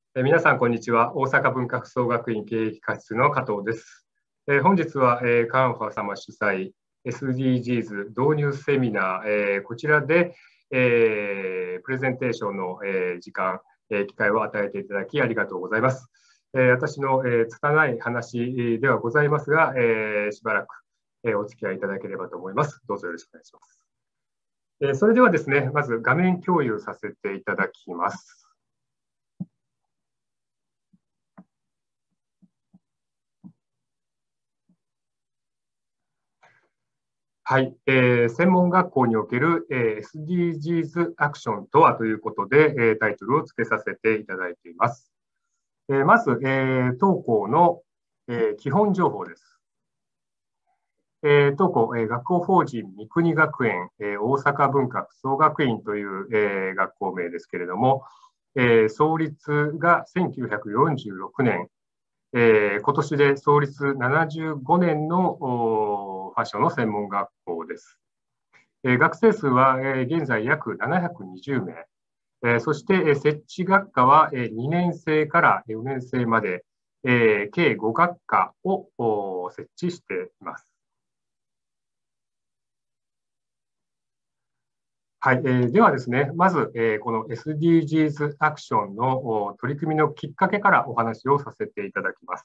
皆さん、こんにちは。大阪文化服装学院経営企画室の加藤です。本日は、カンファ様主催 SDGs 導入セミナー、こちらで、プレゼンテーションの、時間、機会を与えていただきありがとうございます。私の、拙い話ではございますが、しばらく、お付き合いいただければと思います。どうぞよろしくお願いします。それではですね、まず画面共有させていただきます。はい、専門学校における、SDGs アクションとはということで、タイトルを付けさせていただいています。まず、当校の、基本情報です。当校、学校法人三国学園、大阪文化服装学院という、学校名ですけれども、創立が1946年、今年で創立75年のファッションの専門学校です。学生数は現在約720名、そして設置学科は2年生から4年生まで計5学科を設置しています。はい、ではですね、まずこの SDGs アクションの取り組みのきっかけからお話をさせていただきます。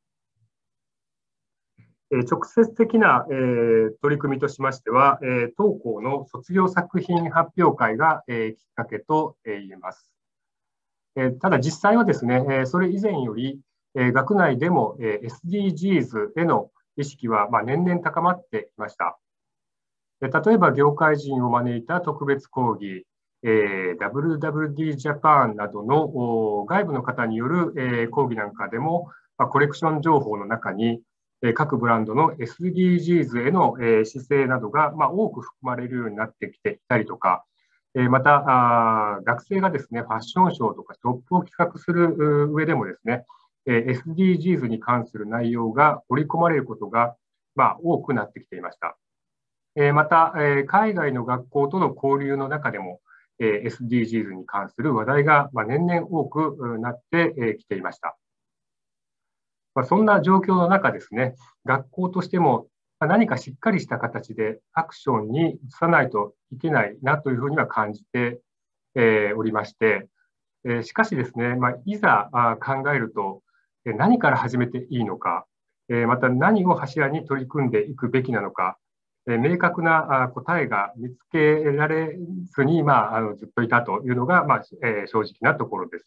直接的な取り組みとしましては、当校の卒業作品発表会がきっかけと言えます。ただ実際はですね、それ以前より学内でも SDGs への意識は年々高まっていました。例えば業界人を招いた特別講義、WWD ジャパンなどの外部の方による講義なんかでも、コレクション情報の中に各ブランドの SDGs への姿勢などが多く含まれるようになってきていたりとか、また学生がですね、ファッションショーとかトップを企画する上でもですね、SDGs に関する内容が織り込まれることが多くなってきていました。また、海外の学校との交流の中でも、SDGs に関する話題が年々多くなってきていました。そんな状況の中ですね、学校としても何かしっかりした形でアクションに移さないといけないなというふうには感じておりまして、しかしですね、いざ考えると何から始めていいのか、また何を柱に取り組んでいくべきなのか、明確な答えが見つけられずに、ずっといたというのが、正直なところです。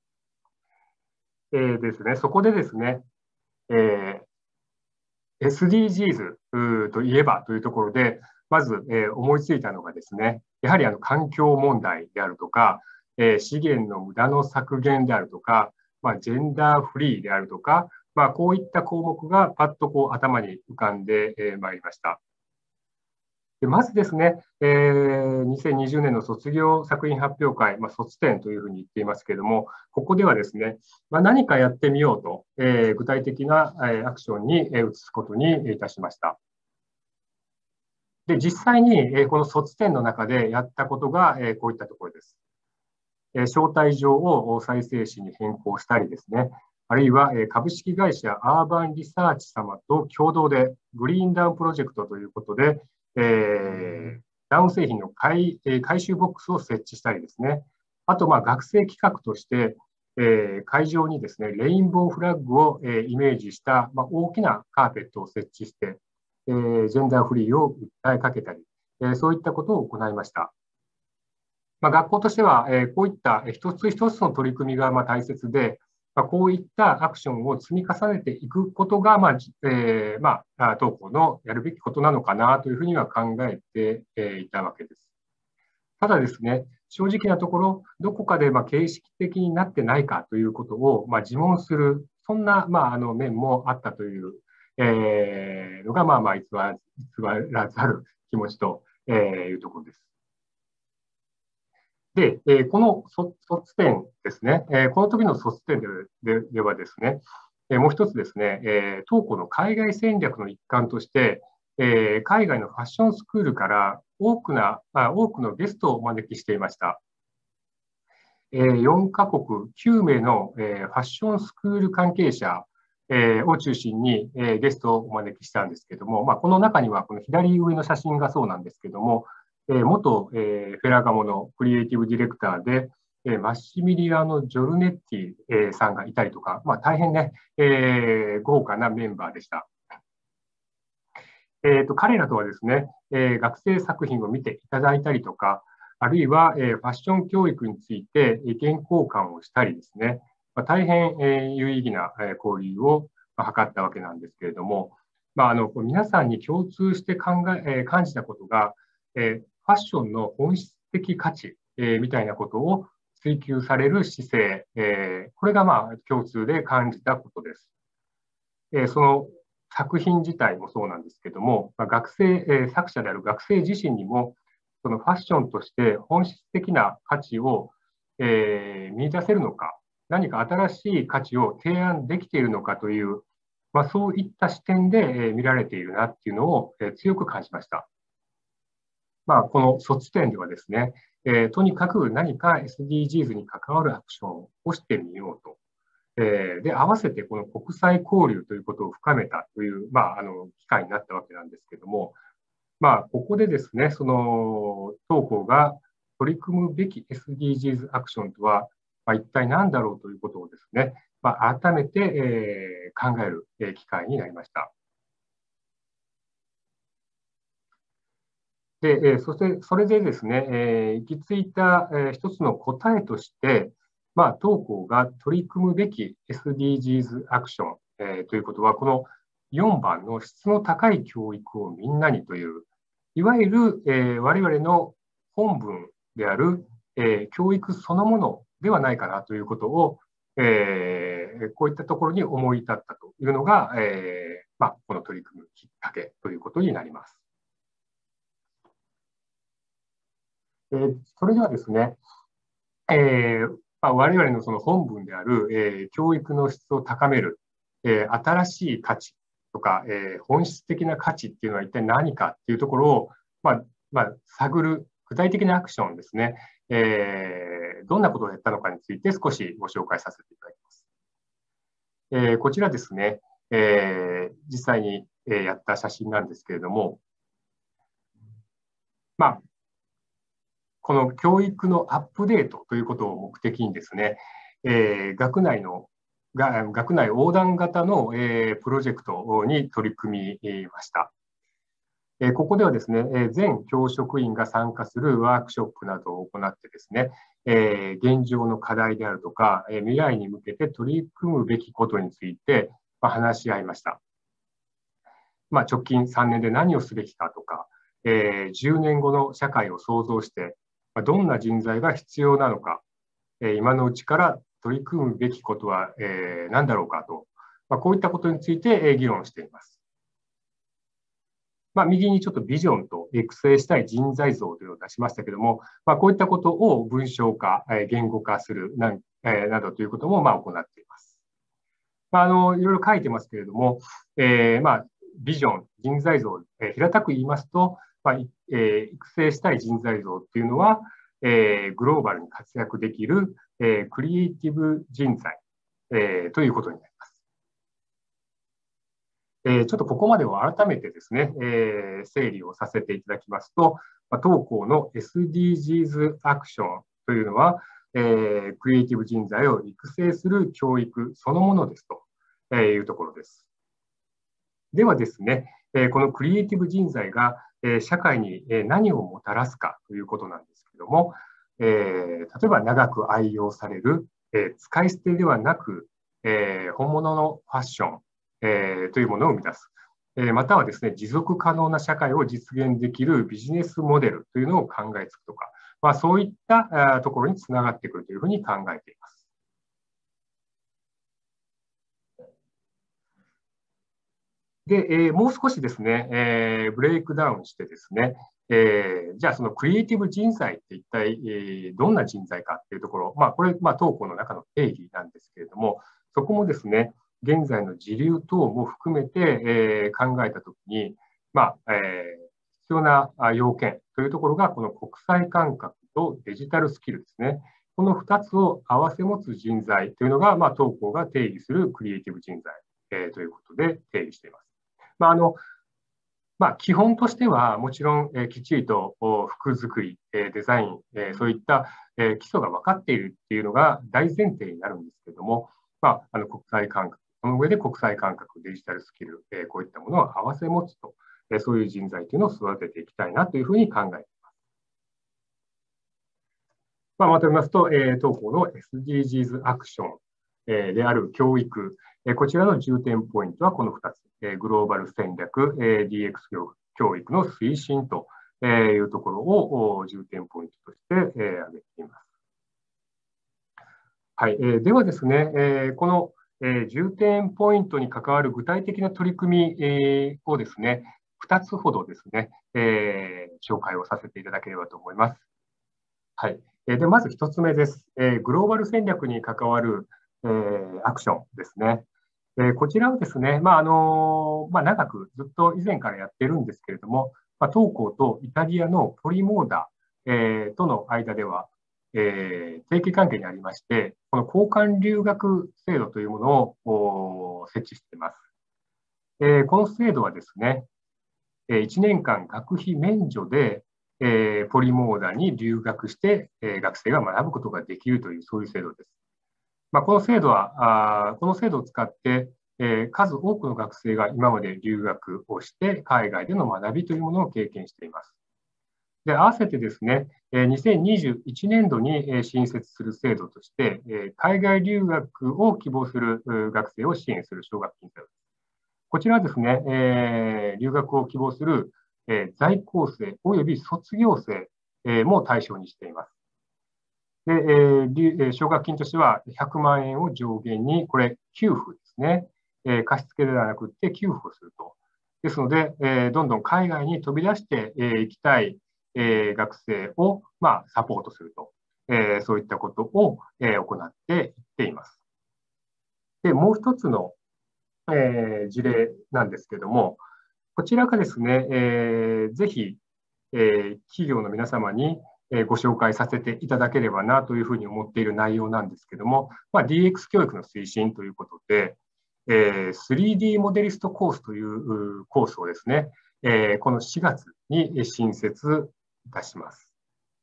ですね、そこでですね、SDGs といえばというところで、まず思いついたのがですね、やはり環境問題であるとか、資源の無駄の削減であるとか、ジェンダーフリーであるとか、こういった項目がパッと頭に浮かんでまいりました。でまずですね、2020年の卒業作品発表会、卒展というふうに言っていますけれども、ここではですね、何かやってみようと、具体的なアクションに移すことにいたしました。で、実際にこの卒展の中でやったことがこういったところです。招待状を再生紙に変更したりですね、あるいは株式会社アーバンリサーチ様と共同でグリーンダウンプロジェクトということで、ダウン製品の回収ボックスを設置したりですね、あと学生企画として、会場にですね、レインボーフラッグをイメージした大きなカーペットを設置して、ジェンダーフリーを訴えかけたり、そういったことを行いました。学校としては、こういった一つ一つの取り組みが大切で、こういったアクションを積み重ねていくことが、当校のやるべきことなのかなというふうには考えていたわけです。ただですね、正直なところ、どこかで形式的になってないかということを自問する、そんな面もあったというのが、偽らざる気持ちというところです。で、この卒展ですね、この時の卒展ではですね、もう一つですね、当校の海外戦略の一環として、海外のファッションスクールから多くのゲストをお招きしていました。 4カ国9名の、ファッションスクール関係者、を中心に、ゲストをお招きしたんですけども、この中にはこの左上の写真がそうなんですけども、元、フェラガモのクリエイティブディレクターで、マッシミリアノ・ジョルネッティ、さんがいたりとか、大変ね、豪華なメンバーでした。彼らとはですね、学生作品を見ていただいたりとか、あるいは、ファッション教育について意見交換をしたりですね、大変、有意義な交流を図ったわけなんですけれども、皆さんに共通して感じたことが、ファッションの本質的価値、みたいなことを追求される姿勢、これが共通で感じたことです。その作品自体もそうなんですけども、作者である学生自身にも、そのファッションとして本質的な価値を、見出せるのか、何か新しい価値を提案できているのかという、そういった視点で、見られているなっていうのを、強く感じました。この卒展ではですね、とにかく何か SDGs に関わるアクションをしてみようと。で、合わせてこの国際交流ということを深めたという、機会になったわけなんですけども、ここでですね、その当校が取り組むべき SDGs アクションとは、一体何だろうということをですね、改めて、考える、機会になりました。で、そして、それでですね、行き着いた、一つの答えとして、当校が取り組むべき SDGs アクション、ということは、この4番の質の高い教育をみんなにという、いわゆる、我々の本文である、教育そのものではないかなということを、こういったところに思い至ったというのが、この取り組むきっかけということになります。それではですね、我々のその本文である、教育の質を高める、新しい価値とか、本質的な価値っていうのは一体何かっていうところを、探る具体的なアクションですね、どんなことをやったのかについて少しご紹介させていただきます。こちらですね、実際にやった写真なんですけれども、この教育のアップデートということを目的にですね、学内横断型の、プロジェクトに取り組みました。ここではですね、全教職員が参加するワークショップなどを行ってですね、現状の課題であるとか、未来に向けて取り組むべきことについて話し合いました。直近3年で何をすべきかとか、10年後の社会を創造して、どんな人材が必要なのか、今のうちから取り組むべきことは何だろうかと、こういったことについて議論しています。右にちょっとビジョンと育成したい人材像というのを出しましたけども、こういったことを文章化、言語化するなどということも行っています。いろいろ書いてますけれども、ビジョン、人材像、平たく言いますと、育成したい人材像っていうのは、グローバルに活躍できる、クリエイティブ人材、ということになります。ちょっとここまでを改めてですね、整理をさせていただきますと、当校の SDGs アクションというのは、クリエイティブ人材を育成する教育そのものですというところです。ではですね、このクリエイティブ人材が社会に何をもたらすかということなんですけども、例えば長く愛用される、使い捨てではなく、本物のファッション、というものを生み出す。またはですね、持続可能な社会を実現できるビジネスモデルというのを考えつくとか、そういったところにつながってくるというふうに考えています。で、もう少しですね、ブレイクダウンしてですね、じゃあそのクリエイティブ人材って一体、どんな人材かっていうところ、これ、当校の中の定義なんですけれども、そこもですね、現在の時流等も含めて、考えたときに、必要な要件というところが、この国際感覚とデジタルスキルですね。 この2つを併せ持つ人材というのが、当校が定義するクリエイティブ人材、ということで定義しています。基本としては、もちろん、きっちりと服作り、デザイン、そういった、基礎が分かっているっていうのが大前提になるんですけれども、国際感覚、その上で国際感覚、デジタルスキル、こういったものを併せ持つと、そういう人材というのを育てていきたいなというふうに考えています。まとめますと、当校の SDGs アクションである教育、こちらの重点ポイントはこの2つ、グローバル戦略、DX 教育の推進というところを重点ポイントとして挙げています。はい、ではですね、この重点ポイントに関わる具体的な取り組みをですね、2つほどですね、紹介をさせていただければと思います。はい。で、まず1つ目です。グローバル戦略に関わるアクションですね。こちらはですね、長くずっと以前からやってるんですけれども、当校とイタリアのポリモーダとの間では、提携関係にありまして、この交換留学制度というものを設置しています。この制度はですね、1年間学費免除で、ポリモーダに留学して、学生が学ぶことができるという、そういう制度です。この制度を使って、数多くの学生が今まで留学をして海外での学びというものを経験しています。で、合わせてですね、2021年度に新設する制度として、海外留学を希望する学生を支援する奨学金制度です。こちらはですね、留学を希望する在校生及び卒業生も対象にしています。で、奨学金としては100万円を上限に、これ、給付ですね。貸付ではなくて給付をすると。ですので、どんどん海外に飛び出していきたい学生をサポートすると。そういったことを行っていっています。で、もう一つの事例なんですけども、こちらがですね、ぜひ、企業の皆様にご紹介させていただければなというふうに思っている内容なんですけども、DX 教育の推進ということで、3D モデリストコースというコースをですね、この4月に新設いたします。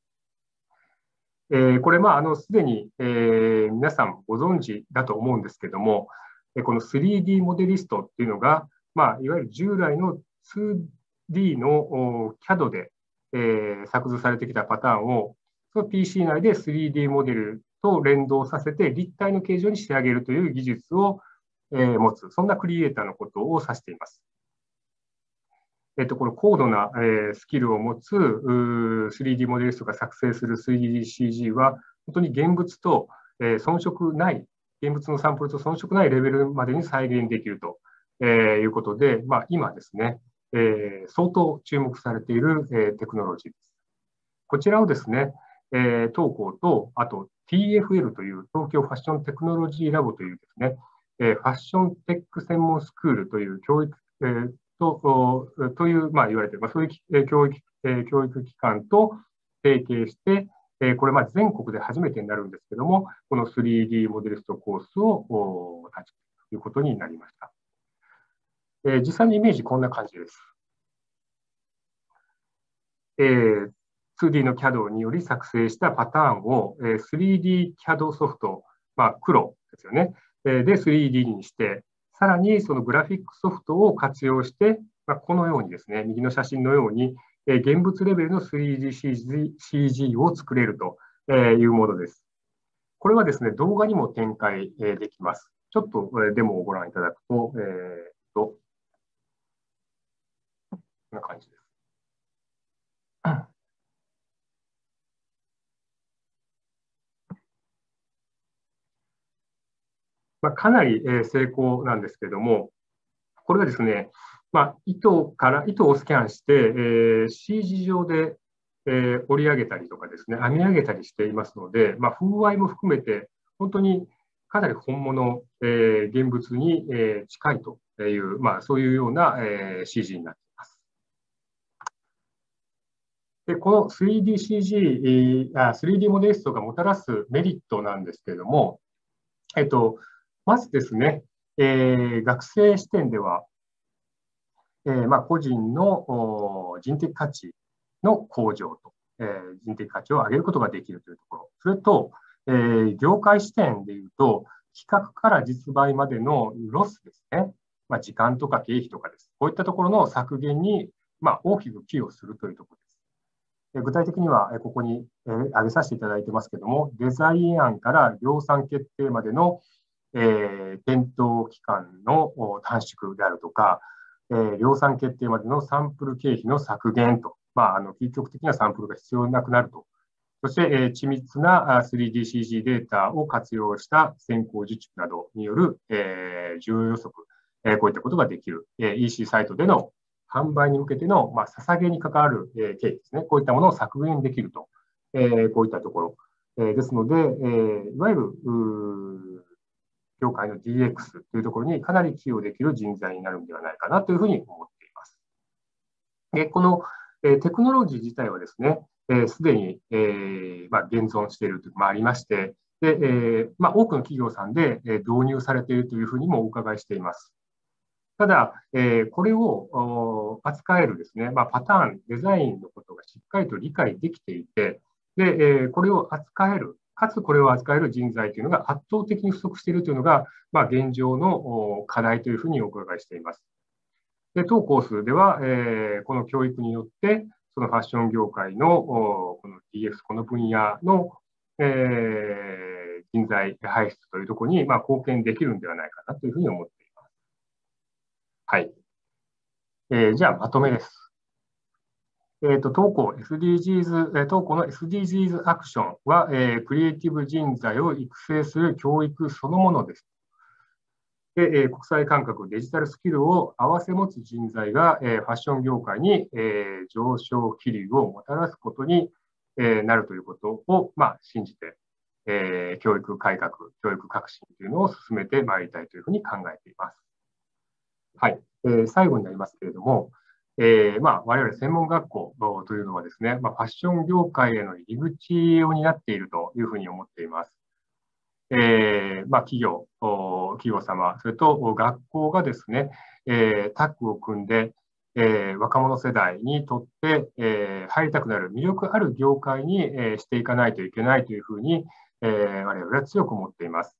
これ、すでに皆さんご存知だと思うんですけども、この 3D モデリストっていうのが、いわゆる従来の 2D の CAD で作図されてきたパターンを、その PC 内で 3D モデルと連動させて立体の形状に仕上げるという技術を持つ、そんなクリエイターのことを指しています。この高度なスキルを持つ 3D モデリストが作成する 3DCG は、本当に現物と遜色ない、現物のサンプルと遜色ないレベルまでに再現できるということで、今ですね、相当注目されているテクノロジーです。こちらをですね、当校と、あと TFL という東京ファッションテクノロジーラボというですね、ファッションテック専門スクールという教育、という、言われている、そういう教育機関と提携して、これ、全国で初めてになるんですけども、この 3D モデリストコースを立ち上げるということになりました。実際のイメージ、こんな感じです。2D の CAD により作成したパターンを 3D CAD ソフト、黒ですよね。で 3D にして、さらにそのグラフィックソフトを活用して、このようにですね、右の写真のように、現物レベルの 3DCG を作れるというものです。これはですね、動画にも展開できます。ちょっとデモをご覧いただくと、こんな感じです。かなり成功なんですけれども、これはですね、糸をスキャンして、CG 上で、織り上げたりとかですね、編み上げたりしていますので、風合いも含めて、本当にかなり本物、現物に、近いという、そういうような、CG になっています。 で、この 3DCG、3D モデリストがもたらすメリットなんですけれども、まずですね、学生視点では、個人の人的価値の向上と、人的価値を上げることができるというところ。それと、業界視点でいうと、企画から実売までのロスですね。時間とか経費とかです。こういったところの削減に、大きく寄与するというところです。具体的には、ここに挙げさせていただいてますけども、デザイン案から量産決定までの、検討期間の短縮であるとか、量産決定までのサンプル経費の削減と、究極的なサンプルが必要なくなると。そして、緻密な 3DCG データを活用した先行受注などによる、需要予測、こういったことができる、EC サイトでの販売に向けての、捧げに関わる、経費ですね。こういったものを削減できると、こういったところ、ですので、いわゆる業界の DX というところにかなり寄与できる人材になるんではないかなというふうに思っています。で、このテクノロジー自体はですね、すでに現存しているというのもありまして、で多くの企業さんで導入されているというふうにもお伺いしています。ただ、これを扱えるですね、パターン、デザインのことがしっかりと理解できていて、で、これを扱える、かつこれを扱える人材というのが圧倒的に不足しているというのが、現状の課題というふうにお伺いしています。で、当コースでは、この教育によって、そのファッション業界のこの DX、この分野の、人材輩出というところに、貢献できるんではないかなというふうに思っています。はい。じゃあ、まとめです。当校 SDGs、当校の SDGs アクションは、クリエイティブ人材を育成する教育そのものです。で、国際感覚、デジタルスキルを併せ持つ人材が、ファッション業界に、上昇気流をもたらすことに、なるということを、信じて、教育改革、教育革新というのを進めてまいりたいというふうに考えています。はい。最後になりますけれども、我々専門学校というのはですね、ファッション業界への入り口を担っているというふうに思っています。企業様、それと学校がですね、タッグを組んで、若者世代にとって、入りたくなる魅力ある業界に、していかないといけないというふうに、我々は強く思っています。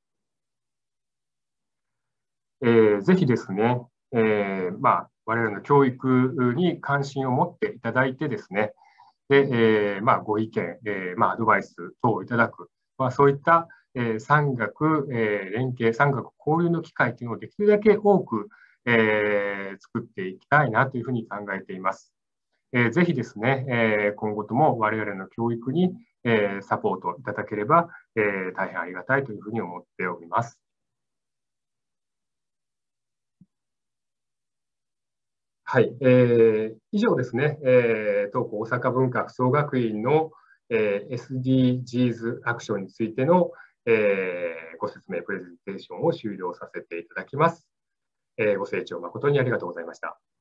ぜひですね、我々の教育に関心を持っていただいてですね、で、ご意見、アドバイス等をいただく、そういった、産学、連携、産学交流の機会というのをできるだけ多く、作っていきたいなというふうに考えています。ぜひですね、今後とも我々の教育に、サポートいただければ、大変ありがたいというふうに思っております。はい、以上ですね、東光大阪文化総学院の、SDGs アクションについての、ご説明、プレゼンテーションを終了させていただきます。ご清聴誠にありがとうございました。